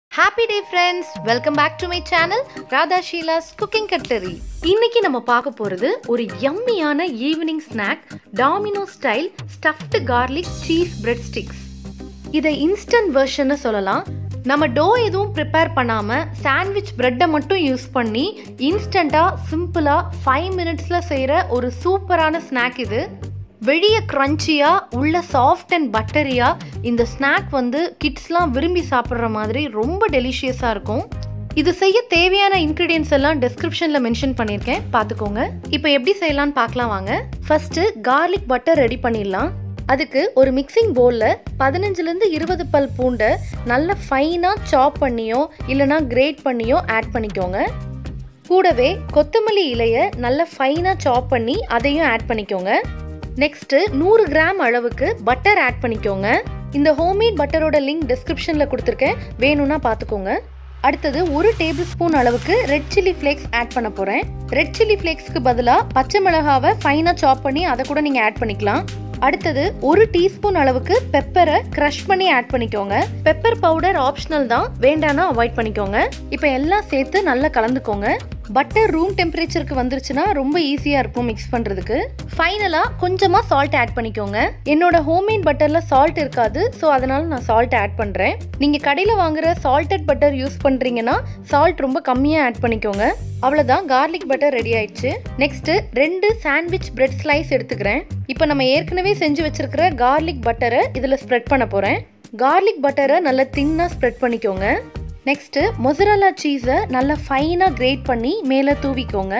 Happy day friends, welcome back to my channel Radha Sheila's Cooking Cutlery. இன்னைக்கு நம்ம பார்க்க போறது ஒரு yummy-யான evening snack Domino style stuffed garlic cheese breadsticks. இதை இன்ஸ்டன்ட் வெர்ஷன் சொல்லலாம். நம்ம டோ எதுவும் ப்ரிப்பேர் பண்ணாம சாண்ட்விச் பிரெட்டை மட்டும் யூஸ் பண்ணி இன்ஸ்டன்ட்டா சிம்பிளா 5 மினிட்ஸ்ல செய்யற ஒரு சூப்பரான ஸ்நாக் இது. வெளிய கிரன்ச்சியா உள்ள சாஃப்ட் அண்ட் பட்டரியா இந்த ஸ்நாக் கிட்ஸ்லாம் விரும்பி சாப்பிட்ற மாதிரி ரொம்ப டெலிஷியஸா இருக்கும். இது செய்ய தேவையான இன்கிரிடியன்ஸ் எல்லாம் டிஸ்கிரிப்ஷன்ல மென்ஷன் பண்ணியிருக்கேன், பார்த்துக்கோங்க. இப்போ எப்படி செய்யலாம்னு பார்க்கலாம் வாங்க. ஃபர்ஸ்ட் கார்லிக் பட்டர் ரெடி பண்ணிடலாம். அதுக்கு ஒரு மிக்சிங் பவுல்ல 15லேருந்து 20 பல் பூண்டை நல்ல ஃபைனா சாப் பண்ணியோ இல்லைனா கிரேட் பண்ணியோ ஆட் பண்ணிக்கோங்க. கூடவே கொத்தமல்லி இலையை நல்ல ஃபைனா சாப் பண்ணி அதையும் ஆட் பண்ணிக்கோங்க. நெக்ஸ்ட் 100 கிராம் அளவுக்கு பட்டர் ஆட் பண்ணிக்கோங்க. இந்த ஹோம்மேட் பட்டரோட லிங்க் டிஸ்கிரிப்ஷன்ல கொடுத்துருக்கேன், வேணும்னா பார்த்துக்கோங்க. அடுத்தது 1 டேபிள் ஸ்பூன் அளவுக்கு ரெட் சில்லி ஃப்ளேக்ஸ் ஆட் பண்ண போறேன். ரெட் சில்லி ஃப்ளேக்ஸ்க்கு பதிலாக பச்சை மிளகாவை ஃபைனா சாப் பண்ணி அதை கூட நீங்க ஆட் பண்ணிக்கலாம். அடுத்தது 1 டீஸ்பூன் அளவுக்கு பெப்பரை கிரஷ் பண்ணி ஆட் பண்ணிக்கோங்க. பெப்பர் பவுடர் ஆப்ஷனல் தான், வேண்டானா அவாய்ட் பண்ணிக்கோங்க. இப்போ எல்லாம் சேர்த்து நல்லா கலந்துக்கோங்க. பட்டர் ரூம் டெம்பரேச்சருக்கு வந்துருச்சுன்னா ரொம்ப ஈஸியா இருக்கும் மிக்ஸ் பண்றதுக்கு. ஃபைனலா கொஞ்சமா சால்ட் ஆட் பண்ணிக்கோங்க. என்னோட ஹோம்மேட் பட்டர்ல சால்ட் இருக்காது, ஸோ அதனால நான் சால்ட் ஆட் பண்றேன். நீங்க கடையில வாங்குற சால்டட் பட்டர் யூஸ் பண்றீங்கன்னா சால்ட் ரொம்ப கம்மியா ஆட் பண்ணிக்கோங்க. அவ்வளவுதான், கார்லிக் பட்டர் ரெடி ஆயிடுச்சு. நெக்ஸ்ட் 2 சாண்ட்விச் பிரெட் ஸ்லைஸ் எடுத்துக்கிறேன். இப்போ நம்ம ஏற்கனவே செஞ்சு வச்சிருக்கிற கார்லிக் பட்டரை இதுல ஸ்ப்ரெட் பண்ண போறேன். கார்லிக் பட்டரை நல்லா தின்னா ஸ்ப்ரெட் பண்ணிக்கோங்க. நெக்ஸ்ட் மொசரல்லா சீஸை நல்லா ஃபைனா கிரேட் பண்ணி மேலே தூவிக்கோங்க.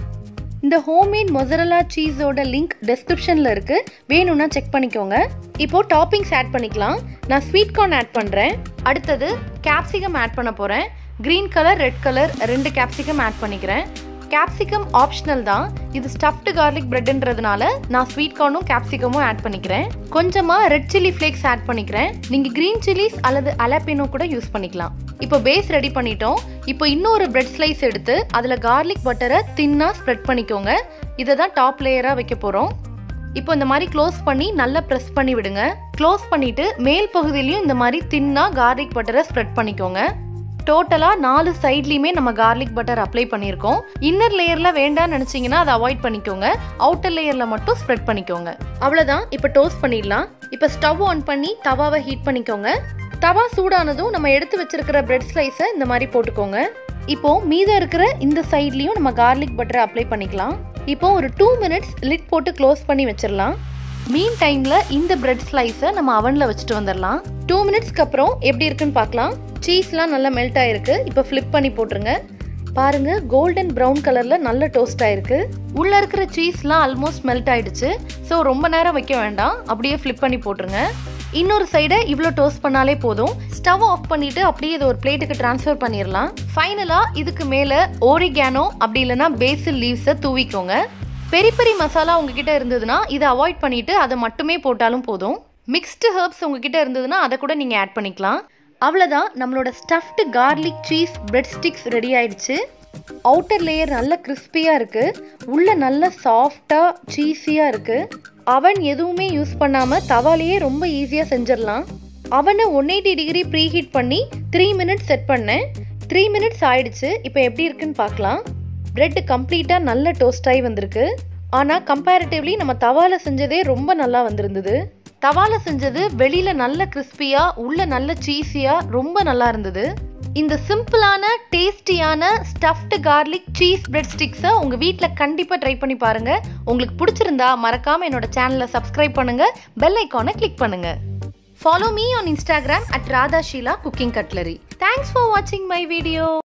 இந்த ஹோம்மேட் மொசரல்லா சீஸோட லிங்க் டிஸ்கிரிப்ஷன்ல இருக்கு, வேணும்னா செக் பண்ணிக்கோங்க. இப்போ டாப்பிங்ஸ் ஆட் பண்ணிக்கலாம். நான் ஸ்வீட் கார்ன் ஆட் பண்றேன். அடுத்தது கேப்சிகம் ஆட் பண்ண போறேன். Green colour red colour 2 capsicum add பண்ணிக்கிறேன். கேப்சிகம் ஆப்ஷனல் தான், இது ஸ்டஃப்டு கார்லிக் பிரெட்ன்றதுனால நான் ஸ்வீட் கார்னும் கேப்சிகமும் ஆட் பண்ணிக்கிறேன். கொஞ்சமா ரெட் சில்லி ஃப்ளேக்ஸ் ஆட் பண்ணிக்கிறேன். நீங்க கிரீன் சில்லிஸ் அல்லது அலப்பினோ கூட யூஸ் பண்ணிக்கலாம். இப்போ பேஸ் ரெடி பண்ணிட்டோம். இப்போ இன்னொரு பிரெட் ஸ்லைஸ் எடுத்து அதுல கார்லிக் பட்டரை தின்னா ஸ்ப்ரெட் பண்ணிக்கோங்க. இதை தான் டாப் லேயரா வைக்க போறோம். இப்போ இந்த மாதிரி க்ளோஸ் பண்ணி நல்லா ப்ரெஸ் பண்ணி விடுங்க. க்ளோஸ் பண்ணிட்டு மேல் பகுதியிலையும் இந்த மாதிரி தின்னா கார்லிக் பட்டரை ஸ்ப்ரெட் பண்ணிக்கோங்க. டோட்டலா 4 சைட்லயுமே நம்ம கார்லிக் பட்டர் அப்ளை பண்ணியிருக்கோம். இன்னர் லேயர்ல வேண்டாம்னு நினைச்சீங்கன்னா அதை அவாய்ட் பண்ணிக்கோங்க. அவுட்டர் லேயர்ல மட்டும் ஸ்ப்ரெட் பண்ணிக்கோங்க. அவ்வளவுதான், இப்போ டோஸ்ட் பண்ணிடலாம். இப்போ ஸ்டவ் ஆன் பண்ணி தவாவை ஹீட் பண்ணிக்கோங்க. தவா சூடானதும் நம்ம எடுத்து வச்சிருக்கிற பிரெட் ஸ்லைஸை இந்த மாதிரி போட்டுக்கோங்க. இப்போ மீதம் இருக்கிற இந்த சைட்லயும் நம்ம கார்லிக் பட்டரை அப்ளை பண்ணிக்கலாம். இப்போ ஒரு 2 மினிட்ஸ் லிட் போட்டு க்ளோஸ் பண்ணி வச்சிடலாம். மீன் டைம்ல இந்த பிரெட் ஸ்லைஸை நம்ம அவன்ல வச்சுட்டு வந்துடலாம். 2 மினிட்ஸ்க்கு அப்புறம் எப்படி இருக்குன்னு பார்க்கலாம். சீஸ்லாம் நல்லா மெல்ட் ஆயிருக்கு. இப்போ ஃபிளிப் பண்ணி போட்டுருங்க. பாருங்க, கோல்டன் ப்ரௌன் கலர்ல நல்ல டோஸ்ட் ஆயிருக்கு. உள்ள இருக்கிற சீஸ்லாம் ஆல்மோஸ்ட் மெல்ட் ஆயிடுச்சு. ஸோ ரொம்ப நேரம் வைக்க வேண்டாம், அப்படியே ஃபிளிப் பண்ணி போட்டுருங்க. இன்னொரு சைடை இவ்வளோ டோஸ்ட் பண்ணாலே போதும். ஸ்டவ் ஆஃப் பண்ணிட்டு அப்படியே இதை ஒரு பிளேட்டுக்கு டிரான்ஸ்ஃபர் பண்ணிடலாம். ஃபைனலா இதுக்கு மேலே ஓரிகானோ அப்படி இல்லைன்னா பேசில் லீவ்ஸை தூவிக்கோங்க. பெரி பெரி மசாலா உங்ககிட்ட இருந்ததுன்னா இதை அவாய்ட் பண்ணிட்டு அதை மட்டுமே போட்டாலும் போதும். மிக்ஸ்டு ஹெர்ப்ஸ் உங்ககிட்ட இருந்ததுன்னா அதை கூட நீங்க ஆட் பண்ணிக்கலாம். அவ்வளவுதான், நம்மளோட stuffed garlic cheese bread sticks ரெடி ஆயிடுச்சு. அவுட்டர் லேயர் நல்ல கிறிஸ்பியா இருக்கு, உள்ள நல்ல சாஃப்டா சீஸியா இருக்கு. அவன் எதுவுமே யூஸ் பண்ணாம தவாலேயே ரொம்ப ஈஸியா செஞ்சிடலாம். அவனை 180 டிகிரி ப்ரீ ஹீட் பண்ணி 3 மினிட்ஸ் செட் பண்ணேன். 3 மினிட்ஸ் ஆயிடுச்சு. இப்போ எப்படி இருக்குன்னு பார்க்கலாம். பிரெட் கம்ப்ளீட்டா நல்ல டோஸ்ட் ஆகி வந்திருக்கு. ஆனா கம்பேரிட்டிவ்லி நம்ம தவால செஞ்சதே ரொம்ப நல்லா வந்திருந்தது. தவால செஞ்சது வெளியில நல்ல கிறிஸ்பியா உள்ள நல்ல சீஸியா ரொம்ப நல்லா இருந்தது. இந்த சிம்பிளான டேஸ்டியான ஸ்டஃப்டு கார்லிக் சீஸ் பிரெட் ஸ்டிக்ஸை உங்க வீட்ல கண்டிப்பா ட்ரை பண்ணி பாருங்க. உங்களுக்கு பிடிச்சிருந்தா மறக்காம என்னோட சேனலை சப்ஸ்கிரைப் பண்ணுங்க, பெல் ஐகானை கிளிக் பண்ணுங்க. Follow me on Instagram at Radha Sheila Cooking Cutlery. Thanks for watching my video.